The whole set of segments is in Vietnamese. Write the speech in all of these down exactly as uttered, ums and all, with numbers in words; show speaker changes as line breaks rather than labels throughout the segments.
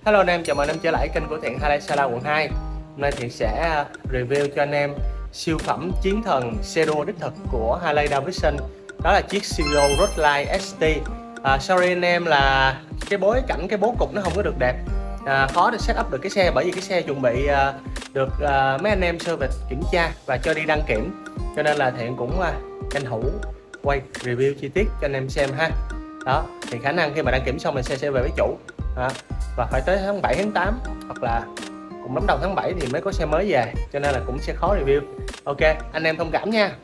Hello anh em, chào mừng anh em trở lại kênh của Thiện Highlight Sala quận hai. Hôm nay Thiện sẽ review cho anh em siêu phẩm chiến thần xe đua đích thực của Harley Davidson. Đó là chiếc xê vê ô Roadline ét tê. à, Sorry anh em là cái bối cảnh, cái bố cục nó không có được đẹp, à, khó để set up được cái xe, bởi vì cái xe chuẩn bị à, được à, mấy anh em service kiểm tra và cho đi đăng kiểm, cho nên là Thiện cũng à, tranh thủ quay review chi tiết cho anh em xem ha. Đó thì khả năng khi mà đăng kiểm xong thì xe sẽ về với chủ. À, và phải tới tháng bảy tháng tám hoặc là cùng lắm đầu tháng bảy thì mới có xe mới về, cho nên là cũng sẽ khó review. Ok, anh em thông cảm nha.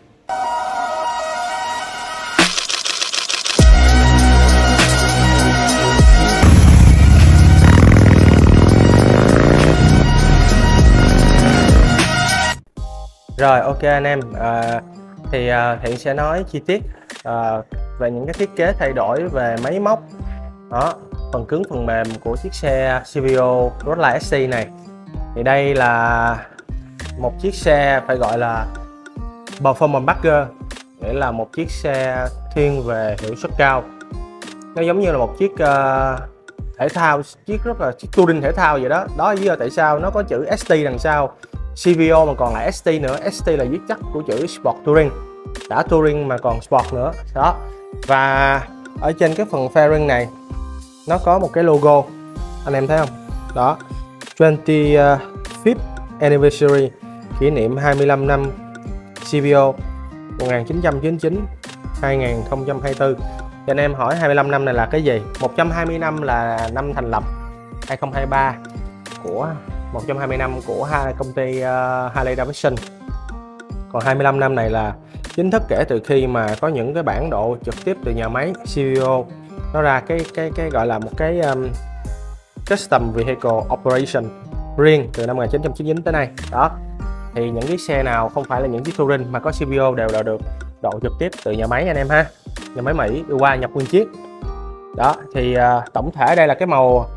Rồi ok anh em, à, thì à, Thiện sẽ nói chi tiết à, về những cái thiết kế thay đổi về máy móc, đó, phần cứng phần mềm của chiếc xe xê vê ô Roadline ét tê này. Thì đây là một chiếc xe phải gọi là performance bagger, nghĩa là một chiếc xe thiên về hiệu suất cao. Nó giống như là một chiếc uh, thể thao, chiếc rất là chiếc touring thể thao vậy đó. Đó là lý do tại sao nó có chữ ét tê đằng sau, xê vê ô mà còn là ét tê nữa. ét tê là viết tắt của chữ Sport Touring, đã touring mà còn sport nữa đó. Và ở trên cái phần fairing này nó có một cái logo, anh em thấy không? Đó, hai mươi fifth anniversary, kỷ niệm hai mươi lăm năm xê vê ô một nghìn chín trăm chín mươi chín đến hai nghìn không trăm hai mươi tư. Cho anh em hỏi hai mươi lăm năm này là cái gì? một trăm hai mươi năm là năm thành lập hai không hai ba của một trăm hai mươi năm của hai công ty uh, Harley Davidson. Còn hai mươi lăm năm này là chính thức kể từ khi mà có những cái bản độ trực tiếp từ nhà máy xê vê ô nó ra cái cái cái gọi là một cái um, custom vehicle operation riêng từ năm một nghìn chín trăm chín mươi chín tới nay. Đó thì những cái xe nào không phải là những chiếc touring mà có xê vê ô đều là được độ trực tiếp từ nhà máy anh em ha, nhà máy Mỹ đưa qua nhập nguyên chiếc. Đó thì uh, tổng thể đây là cái màu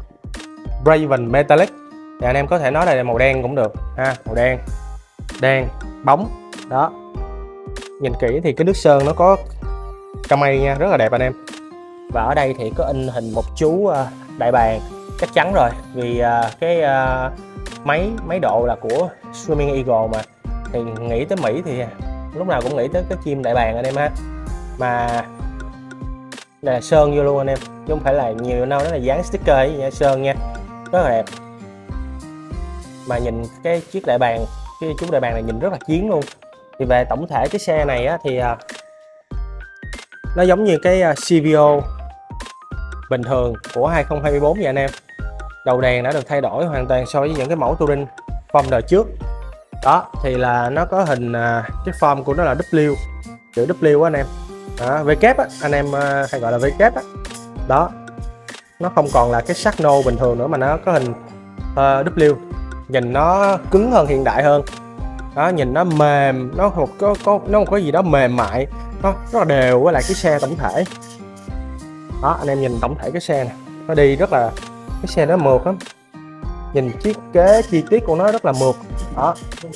Raven Metallic, thì anh em có thể nói đây là màu đen cũng được ha, màu đen đen bóng. Đó, nhìn kỹ thì cái nước sơn nó có camay nha, rất là đẹp anh em. Và ở đây thì có in hình một chú uh, đại bàng, chắc chắn rồi vì uh, cái uh, máy máy độ là của Swimming Eagle mà, thì nghĩ tới Mỹ thì lúc nào cũng nghĩ tới cái chim đại bàng anh em ha. Mà đây là sơn vô luôn anh em, chứ không phải là nhiều đâu, đó là dán sticker ấy nha, sơn nha, rất là đẹp. Mà nhìn cái chiếc đại bàng, cái chú đại bàng này nhìn rất là chiến luôn. Thì về tổng thể cái xe này á, thì uh, nó giống như cái uh, xê vê ô bình thường của hai không hai tư vậy anh em. Đầu đèn đã được thay đổi hoàn toàn so với những cái mẫu touring form đời trước. Đó thì là nó có hình uh, cái form của nó là W, chữ W á anh em. Đó, V kép á, anh em uh, hay gọi là V kép á. Đó, nó không còn là cái sắc nô bình thường nữa mà nó có hình uh, W, nhìn nó cứng hơn, hiện đại hơn. Đó, nhìn nó mềm, nó một có, có nó một cái gì đó mềm mại, nó rất là đều với lại cái xe tổng thể. Đó, anh em nhìn tổng thể cái xe này, nó đi rất là, cái xe nó mượt lắm, nhìn thiết kế chi tiết của nó rất là mượt. Đó,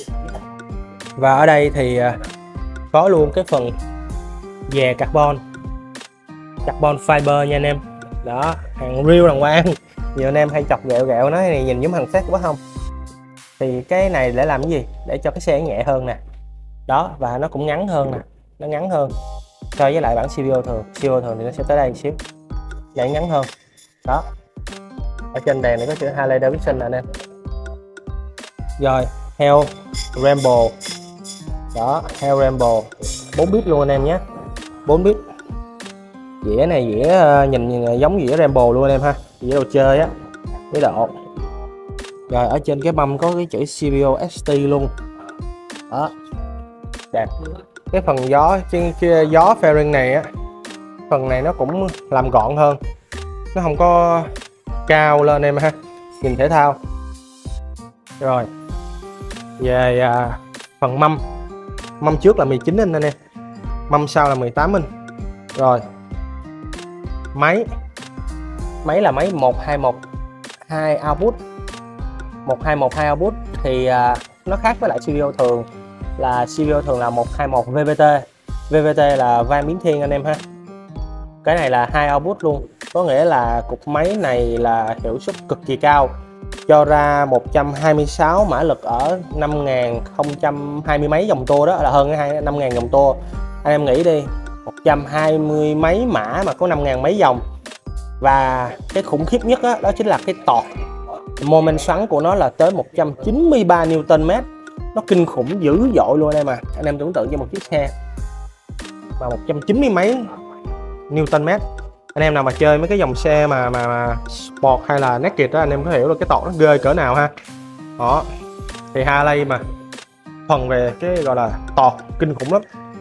và ở đây thì có luôn cái phần dè carbon carbon fiber nha anh em. Đó, hàng real đàng hoàng. Nhiều anh em hay chọc ghẹo ghẹo nói này nhìn giống hàng fake quá không, thì cái này để làm cái gì? Để cho cái xe nhẹ hơn nè. Đó, và nó cũng ngắn hơn nè, nó ngắn hơn so với lại bản xê vê ô thường. xê vê ô thường thì nó sẽ tới đây một xíu, vậy ngắn hơn. Đó, ở trên đèn này có chữ Harley Davidson nè anh em. Rồi, heo Rambo. Đó, heo Rambo bốn bit luôn anh em nhé, bốn bit. Dĩa này dĩa nhìn, nhìn giống dĩa Rambo luôn anh em ha, dĩa đồ chơi á, với độ. Rồi ở trên cái mâm có cái chữ xê vê ô ét tê luôn. Đó, đẹp. Cái phần gió trên kia, gió fairing này á, phần này nó cũng làm gọn hơn, nó không có cao lên em ha, nhìn thể thao. Rồi về à, phần mâm, mâm trước là mười chín inch anh em, mâm sau là mười tám inch. Rồi máy máy là máy một hai một hai output, một hai một hai output thì à, nó khác với lại xê vê ô thường, là xê vê ô thường là một hai một vê vê tê. vê vê tê là van biến thiên anh em ha. Cái này là hai output luôn, có nghĩa là cục máy này là hiệu suất cực kỳ cao, cho ra một trăm hai mươi sáu mã lực ở năm nghìn không trăm hai mươi mấy vòng tua, đó là hơn năm nghìn vòng tua. Anh em nghĩ đi, một trăm hai mươi mấy mã mà có năm nghìn mấy vòng. Và cái khủng khiếp nhất đó, đó chính là cái tọt moment xoắn của nó là tới một trăm chín mươi ba Newton mét. Nó kinh khủng dữ dội luôn em à. Anh em tưởng tượng cho một chiếc xe mà một trăm chín mươi mấy Newton mét. Anh em nào mà chơi mấy cái dòng xe mà mà, mà sport hay là naked đó, anh em có hiểu là cái tọt nó ghê cỡ nào ha. Đó thì Harley mà phần về cái gọi là tọt kinh khủng lắm.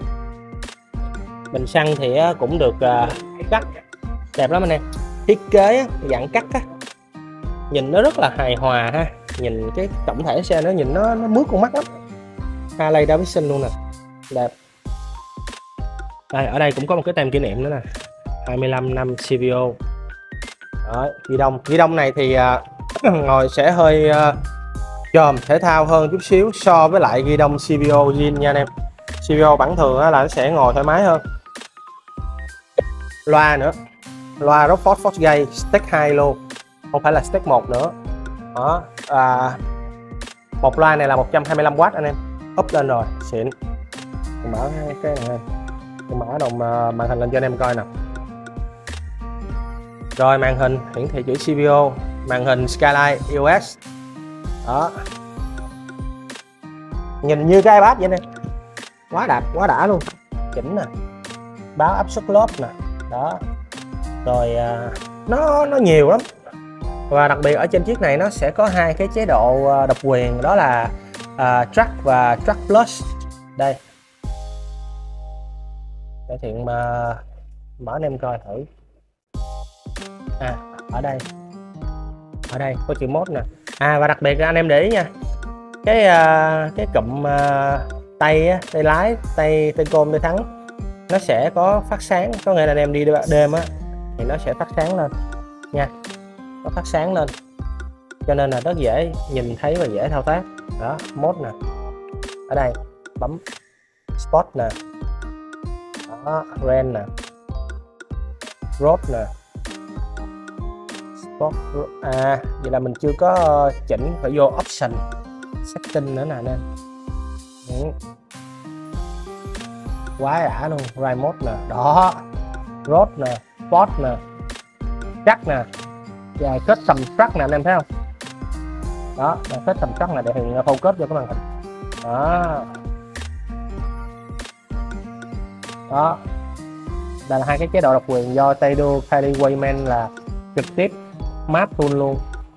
Bình xăng thì cũng được uh, cắt đẹp lắm anh em. Thiết kế dạng cắt á, nhìn nó rất là hài hòa ha. Nhìn cái tổng thể xe nó nhìn nó nó mướt con mắt lắm. Harley Davidson luôn nè, đẹp. Đây, ở đây cũng có một cái tem kỷ niệm nữa nè, hai mươi lăm năm xê vê ô. Đó, ghi đông ghi đông này thì uh, ngồi sẽ hơi uh, chồm thể thao hơn chút xíu so với lại ghi đông xê vê ô zin nha anh em. xê vê ô bản thường là nó sẽ ngồi thoải mái hơn. Loa nữa, loa Rockford Fosgate Stec hai lô, không phải là Stec một nữa. Đó, à, một loa này là một trăm hai mươi lăm oát anh em, up lên rồi, xịn. Mở cái này, mở đồng màn hình lên cho anh em coi nè. Rồi màn hình hiển thị chữ xê vê ô, màn hình Skyline i ô ét. Đó, nhìn như cái iPad vậy nè, quá đẹp, quá đã luôn, chỉnh nè, báo áp suất lốp nè. Đó, rồi à, nó nó nhiều lắm. Và đặc biệt ở trên chiếc này nó sẽ có hai cái chế độ độc quyền, đó là à, Track và Track Plus. Đây, để thiện mà mở anh em coi thử. À, ở đây, ở đây có chữ mode nè. À, và đặc biệt anh em để ý nha, cái uh, cái cụm uh, tay á, tay lái, tay tay côn, tay thắng nó sẽ có phát sáng, có nghĩa là anh em đi đêm á thì nó sẽ phát sáng lên nha, nó phát sáng lên, cho nên là rất dễ nhìn thấy và dễ thao tác. Đó, mode nè, ở đây bấm Sport nè, đó, Ren nè, Road nè, Sport. À, vậy là mình chưa có chỉnh, phải vô Option Setting nữa nè anh em. Ừ. Quá đã luôn. Ride Mode nè, đó, Road nè, Sport nè, Track nè, và kết tầm Track nè anh em thấy không? Đó, kết tầm Track này để hiện focus cho cái màn hình. Đó, đó, đây là hai cái chế độ độc quyền do Taido Kylie Wayman là trực tiếp map tool luôn.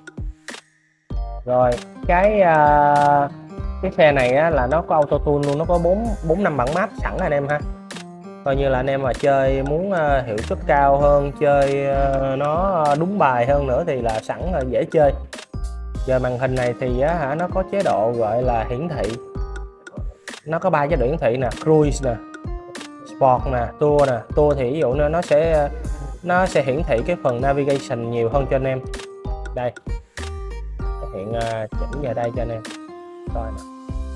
Rồi cái uh, cái xe này á, là nó có auto tune luôn, nó có bốn bốn năm bản map sẵn anh em ha. Coi như là anh em mà chơi muốn uh, hiệu suất cao hơn, chơi uh, nó đúng bài hơn nữa thì là sẵn là dễ chơi. Giờ màn hình này thì á, hả, nó có chế độ gọi là hiển thị, nó có ba chế độ hiển thị nè, Cruise nè, Sport nè, Tour nè. Tour thì ví dụ nó sẽ nó sẽ hiển thị cái phần navigation nhiều hơn cho anh em. Đây, hiện uh, chỉnh về đây cho anh em coi nè,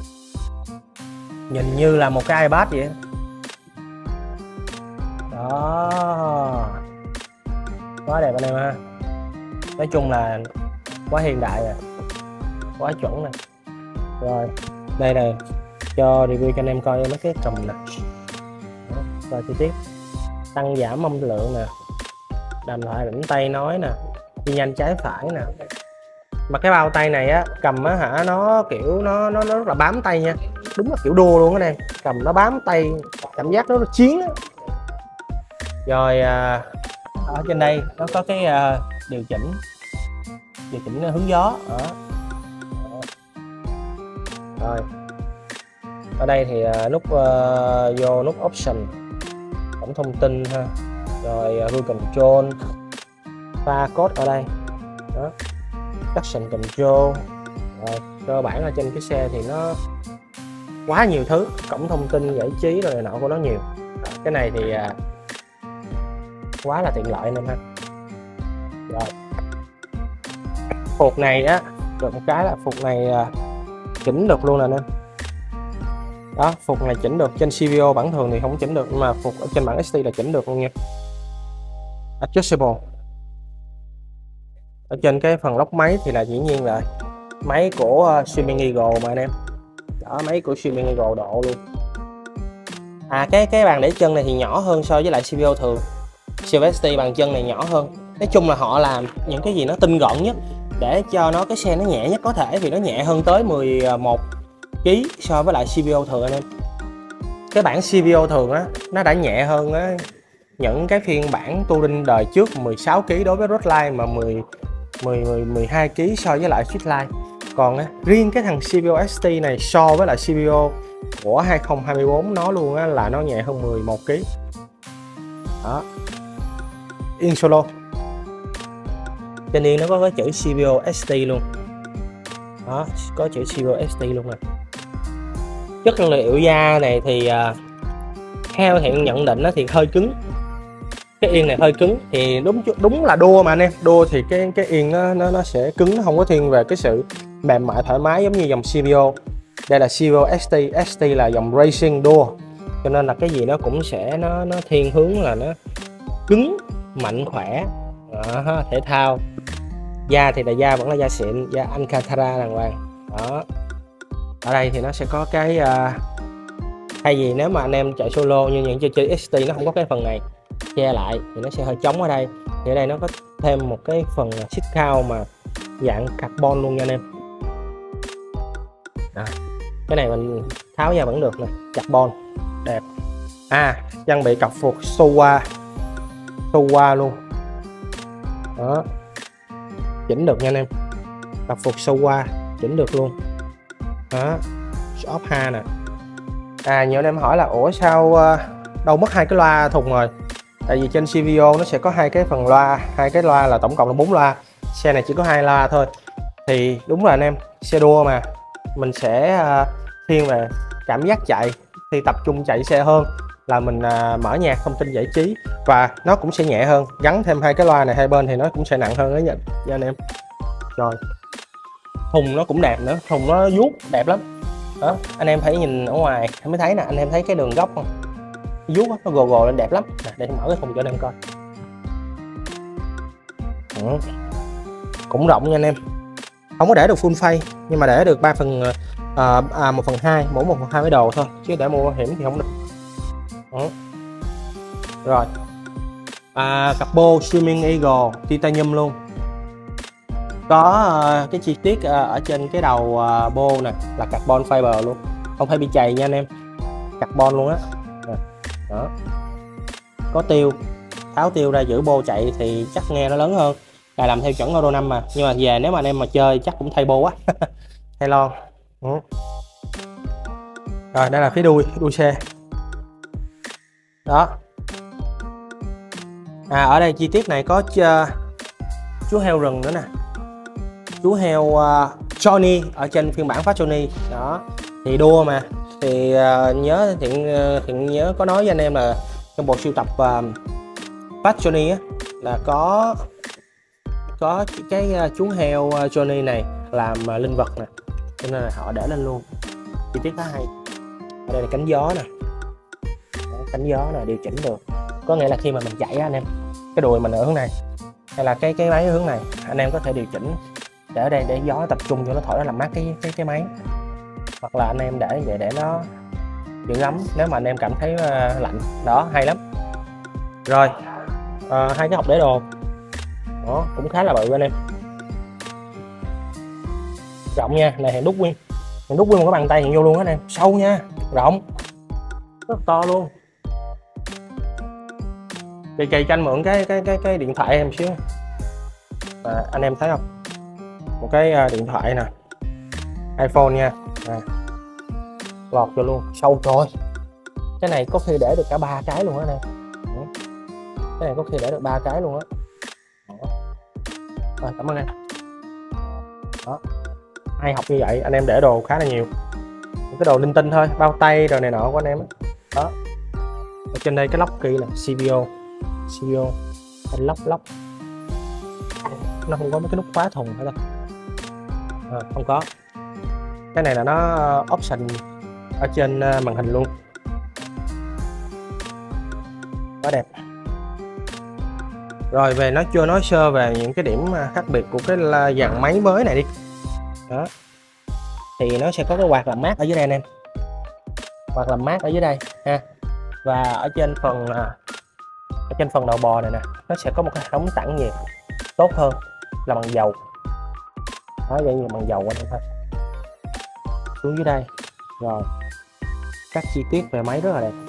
nhìn như là một cái iPad vậy đó, quá đẹp anh em ha. Nói chung là quá hiện đại rồi, quá chuẩn nè. Rồi đây này, cho review cho anh em coi mấy cái cùm nè, coi chi tiết, tăng giảm âm lượng nè, đàm thoại đỉnh tay nói nè, đi nhanh trái phải nè. Mà cái bao tay này á, cầm á hả, nó kiểu nó nó nó rất là bám tay nha, đúng là kiểu đua luôn anh em, cầm nó bám tay, cảm giác nó, nó chiến á. Rồi à, ở trên đây nó có cái à, điều chỉnh điều chỉnh hướng gió đó. Rồi ở đây thì à, nút à, vô nút option, cổng thông tin ha, rồi uh, cruise control, pha code ở đây đó, traction control. Rồi, cơ bản là trên cái xe thì nó quá nhiều thứ, cổng thông tin, giải trí rồi này nọ của nó nhiều. Cái này thì uh, quá là tiện lợi nên ha. Rồi phuộc này á, được một cái là phuộc này uh, chỉnh được luôn nè anh em. Đó, phuộc này chỉnh được, trên xê vê ô bản thường thì không chỉnh được, nhưng mà phuộc ở trên bản ét tê là chỉnh được luôn nha. Adjustable, Ở trên cái phần lốc máy thì là dĩ nhiên là máy của uh, Streaming Eagle mà anh em. Đó, máy của Streaming Eagle độ luôn. À cái cái bàn để chân này thì nhỏ hơn so với lại xê pê u thường. xê pê u ét tê bàn chân này nhỏ hơn. Nói chung là họ làm những cái gì nó tinh gọn nhất để cho nó cái xe nó nhẹ nhất có thể, vì nó nhẹ hơn tới mười một ki lô gam so với lại xê pê u thường anh em. Cái bản xê pê u thường á nó đã nhẹ hơn á những cái phiên bản Touring đời trước mười sáu ki lô gam đối với Roadline, mà mười, mười, mười, mười hai ki lô gam so với lại Streetline. Còn á, riêng cái thằng xê pê u ét tê này so với lại xê pê u của hai không hai tư nó luôn á là nó nhẹ hơn mười một ki lô gam. Đó. Yên solo. Trên yên nó có cái chữ xê pê u ét tê luôn. Đó, có chữ xê pê u ét tê luôn rồi. Chất liệu da này thì uh, theo hiện nhận định nó thì hơi cứng. Cái yên này hơi cứng thì đúng đúng là đua mà anh em. Đua thì cái cái yên nó nó nó sẽ cứng, nó không có thiên về cái sự mềm mại thoải mái giống như dòng xê pê u. Đây là xê pê u ét tê, ét tê là dòng racing đua. Cho nên là cái gì nó cũng sẽ nó nó thiên hướng là nó cứng, mạnh khỏe. Đó, thể thao. Da thì là da vẫn là da xịn, da Alcantara đàng hoàng. Đó. Ở đây thì nó sẽ có cái uh, thay vì nếu mà anh em chạy solo như những chơi chơi ét tê nó không có cái phần này che lại thì nó sẽ hơi trống ở đây, thì ở đây nó có thêm một cái phần xích cao mà dạng carbon luôn nha anh em. Đó. Cái này mình tháo ra vẫn được nè, carbon đẹp. À, trang bị cặp phục Showa Showa luôn. Đó, chỉnh được nha anh em, cặp phục Showa chỉnh được luôn. Đó, off ha nè. À, nhiều anh em hỏi là ủa sao uh, đâu mất hai cái loa thùng rồi? Tại vì trên xê vê o nó sẽ có hai cái phần loa, hai cái loa là tổng cộng là bốn loa. Xe này chỉ có hai loa thôi. Thì đúng là anh em, xe đua mà mình sẽ uh, thiên về cảm giác chạy, thì tập trung chạy xe hơn là mình uh, mở nhạc thông tin giải trí, và nó cũng sẽ nhẹ hơn. Gắn thêm hai cái loa này hai bên thì nó cũng sẽ nặng hơn đó nha, nha anh em. Rồi, thùng nó cũng đẹp nữa, thùng nó vuốt đẹp lắm. Đó, anh em phải nhìn ở ngoài mới thấy nè, anh em thấy cái đường góc không? Vuốt nó gồ gồ lên đẹp lắm. Nè, để mở cái thùng cho anh em coi. Ừ. Cũng rộng nha anh em. Không có để được full face, nhưng mà để được ba phần à, à, một phần hai, mỗi một phần hai cái đồ thôi, chứ để mua bảo hiểm thì không được. Ừ. Rồi, à, capo Streaming Eagle titanium luôn. Có uh, cái chi tiết uh, ở trên cái đầu uh, bô nè là carbon fiber luôn, không phải bị chày nha anh em, carbon luôn á. Đó, có tiêu, tháo tiêu ra giữ bô chạy thì chắc nghe nó lớn hơn, là làm theo chuẩn Euro năm mà, nhưng mà về nếu mà anh em mà chơi chắc cũng thay bô á. Thay lon. Ừ. Rồi, đây là phía đuôi đuôi xe. Đó. À, ở đây chi tiết này có uh, chú heo rừng nữa nè, chú heo uh, Johnny ở trên phiên bản Fast Johnny. Đó, thì đua mà thì uh, nhớ thiện uh, thiện nhớ có nói với anh em là trong bộ sưu tập uh, Fast Johnny á là có có cái uh, chú heo uh, Johnny này làm uh, linh vật nè, cho nên là họ để lên luôn. Chi tiết khá hay. Ở đây là cánh gió nè. Đó, cánh gió này điều chỉnh được, có nghĩa là khi mà mình chạy á anh em, cái đùi mình ở hướng này hay là cái cái máy ở hướng này, anh em có thể điều chỉnh để ở đây để gió tập trung cho nó thổi, nó làm mát cái cái cái máy, hoặc là anh em để vậy để nó giữ ấm nếu mà anh em cảm thấy uh, lạnh. Đó, hay lắm. Rồi, uh, hai cái hộp để đồ đó cũng khá là bự anh em, rộng nha. Này hiện đúc nguyên hiện đúc nguyên một cái bàn tay hiện vô luôn á anh em, sâu nha, rộng rất to luôn. Kỳ kỳ cho anh mượn cái cái cái cái điện thoại em xíu. À, anh em thấy không, một cái uh, điện thoại nè, iPhone nha. À, lọt vô luôn, sâu rồi. Cái này có khi để được cả ba cái luôn á nè. Cái này có khi để được ba cái luôn á. Rồi, cảm ơn em. Đó, hai hộp như vậy anh em để đồ khá là nhiều, những cái đồ linh tinh thôi, bao tay rồi này nọ của anh em. Đó, ở trên đây cái lốc kia là xê pê u xê pê u anh lóc lóc nó không có mấy cái nút khóa thùng phải đâu. À, không có. Cái này là nó option ở trên màn hình luôn, quá đẹp. Rồi về nói chưa nói sơ về những cái điểm khác biệt của cái dàn máy mới này đi. Đó. Thì nó sẽ có cái quạt làm mát ở dưới đây anh em. Quạt làm mát ở dưới đây ha. Và ở trên phần ở trên phần đầu bò này nè, nó sẽ có một cái hệ thống tản nhiệt tốt hơn là bằng dầu. Đó, vậy như bằng dầu anh em ha. Xuống dưới đây. Rồi. Các chi tiết về máy rất là đẹp.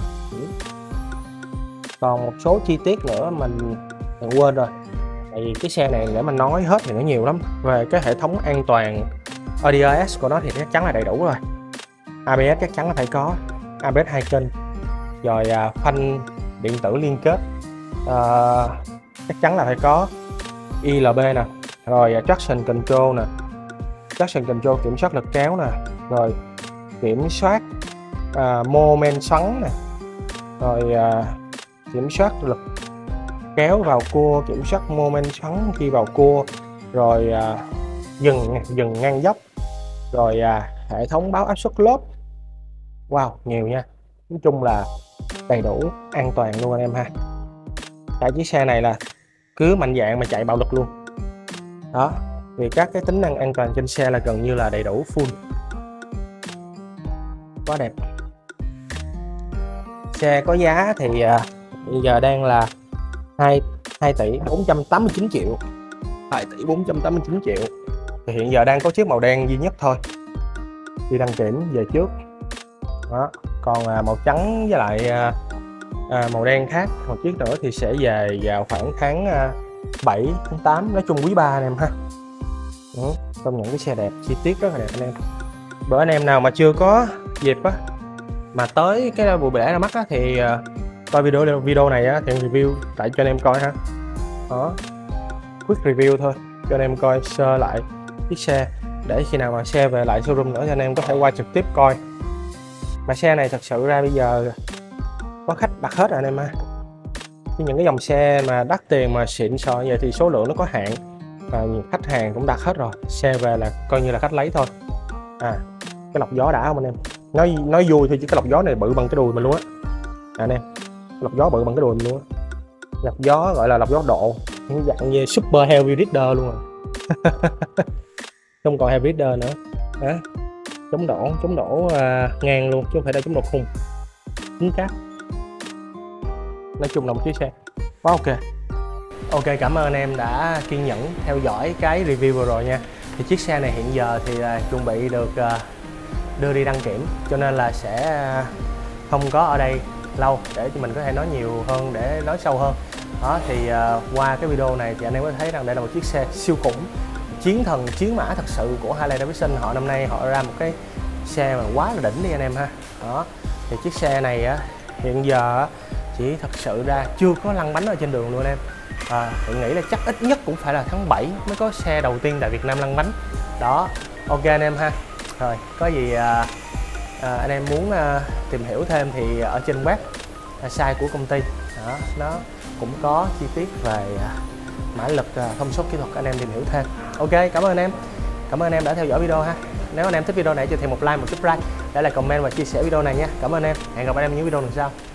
Còn một số chi tiết nữa mình, mình quên rồi. Tại vì cái xe này để mình nói hết thì nó nhiều lắm. Về cái hệ thống an toàn a bê ét của nó thì chắc chắn là đầy đủ rồi. a bê ét chắc chắn là phải có, a bê ét hai kênh, rồi à, phanh điện tử liên kết à, chắc chắn là phải có, i lờ bê nè, rồi à, traction control nè, traction control kiểm soát lực kéo nè, rồi kiểm soát à, mô men xoắn nè, rồi à, kiểm soát lực kéo vào cua, kiểm soát mô men xoắn khi vào cua, rồi à, dừng dừng ngang dốc, rồi à, hệ thống báo áp suất lốp. Wow, nhiều nha. Nói chung là đầy đủ an toàn luôn anh em ha. Cả chiếc xe này là cứ mạnh dạn mà chạy bạo lực luôn. Đó, vì các cái tính năng an toàn trên xe là gần như là đầy đủ full. Quá đẹp. Xe có giá thì uh, bây giờ đang là hai tỷ bốn trăm tám mươi chín triệu. hai tỷ bốn trăm tám mươi chín triệu. Thì hiện giờ đang có chiếc màu đen duy nhất thôi. Đi đăng kiểm về trước. Đó, còn à, màu trắng với lại à, à, màu đen khác, một chiếc nữa thì sẽ về vào khoảng tháng à, bảy tháng tám, nói chung quý ba anh em ha. Ừ, công nhận cái xe đẹp, chi tiết rất là đẹp anh em. Bữa anh em nào mà chưa có dịp á mà tới cái buổi lễ ra mắt á thì à, coi video video này á thì review tại cho anh em coi ha. Đó, quick review thôi cho anh em coi sơ lại chiếc xe, để khi nào mà xe về lại showroom nữa thì anh em có thể qua trực tiếp coi. Mà xe này thật sự ra bây giờ có khách đặt hết rồi anh em ha. Chứ những cái dòng xe mà đắt tiền mà xịn sò vậy thì số lượng nó có hạn, và nhiều khách hàng cũng đặt hết rồi. Xe về là coi như là khách lấy thôi. À, cái lọc gió đã không anh em? Nói nói vui thôi chứ cái lọc gió này bự bằng cái đùi mình luôn á. À, anh em, lọc gió bự bằng cái đùi mình luôn á. Lọc gió gọi là lọc gió độ, những dạng như super heavy rider luôn rồi. Không còn heavy rider nữa. Đó. Chống đổ, chống đổ uh, ngang luôn chứ không phải là chống đổ khung, chính cáp. Nói chung là một chiếc xe quá ok. Ok, cảm ơn anh em đã kiên nhẫn theo dõi cái review vừa rồi nha. Thì chiếc xe này hiện giờ thì uh, chuẩn bị được uh, đưa đi đăng kiểm, cho nên là sẽ uh, không có ở đây lâu để cho mình có thể nói nhiều hơn, để nói sâu hơn. Đó thì uh, qua cái video này thì anh em có thấy rằng đây là một chiếc xe siêu khủng, chiến thần chiến mã thật sự của Harley Davidson. Họ năm nay họ ra một cái xe mà quá là đỉnh đi anh em ha. Đó thì chiếc xe này á, hiện giờ á, chỉ thật sự ra chưa có lăn bánh ở trên đường luôn anh em. À, tôi nghĩ là chắc ít nhất cũng phải là tháng bảy mới có xe đầu tiên tại Việt Nam lăn bánh. Đó, ok anh em ha. Rồi có gì à, à, anh em muốn à, tìm hiểu thêm thì ở trên web à, site của công ty đó, nó cũng có chi tiết về à, mã lực, à, thông số kỹ thuật, anh em tìm hiểu thêm. Ok, cảm ơn anh em. Cảm ơn anh em đã theo dõi video ha. Nếu anh em thích video này cho thêm một like, một subscribe, để lại comment và chia sẻ video này nha. Cảm ơn anh em. Hẹn gặp anh em những video lần sau.